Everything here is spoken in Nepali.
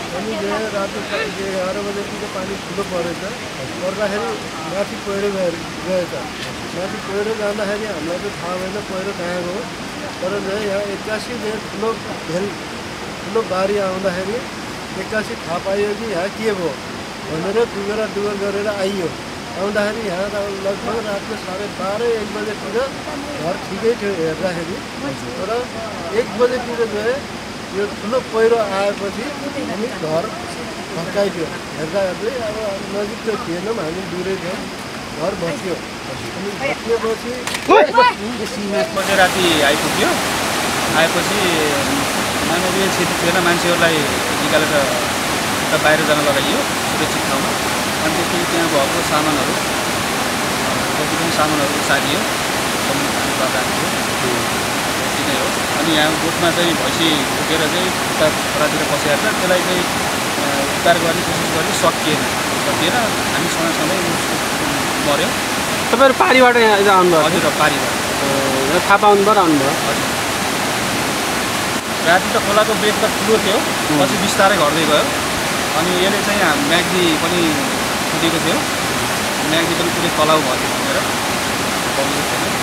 अनि रात 11 बजेतिर पानी ठुलो परेछ पर्दाखेरि माथि पहिरो गएछ माथि पहिरो जाँदाखेरि हामीलाई चाहिँ थाहा भएन पहिरो कहाँ गयो तर यहाँ 81 ठुलो बारी आउँदाखेरि 81 थाहा पाइयो कि यहाँ के भयो भनेर डुगर गरेर आइयो आउँदाखेरि यहाँ लगभग रातको 12:30-1 बजेतिर घर ठिकै थियो हेर्दाखेरि तर 1 बजेतिर गए यो ठुलो पहिरो आएपछि हामी घर भत्काइदियो हेर्दा हेर्दै अब नजिक त थिएनौँ हामी दुरै थियौँ घर भत्कियो अनि भत्किएपछि राति आइपुग्यो आएपछि मानवीय स्थिति थिएन मान्छेहरूलाई निकालेर बाहिर जान लगाइयो सुरक्षित ठाउँमा अनि त्यसपछि त्यहाँ भएको सामानहरू जति पनि सामानहरू सारियो यति नै हो अनि यहाँ गोठमा चाहिँ भैँसी उठेर चाहिँ उता खोलातिर पसेर त्यसलाई चाहिँ उद्धार गर्ने कोसिस गर्ने सकिएन हामी सँगसँगै मऱ्यो। तपाईँहरू पारीबाट यहाँ आउनुभयो? हजुर पारीबाट थाहा पाउनुभयो आउनुभयो? हजुर राति त खोलाको बेग त ठुलो थियो पछि बिस्तारै घट्दै गयो अनि यसले चाहिँ म्याग्दी पनि फुटेको थियो म्याग्दी पनि पुरै तलाउ भयो भनेर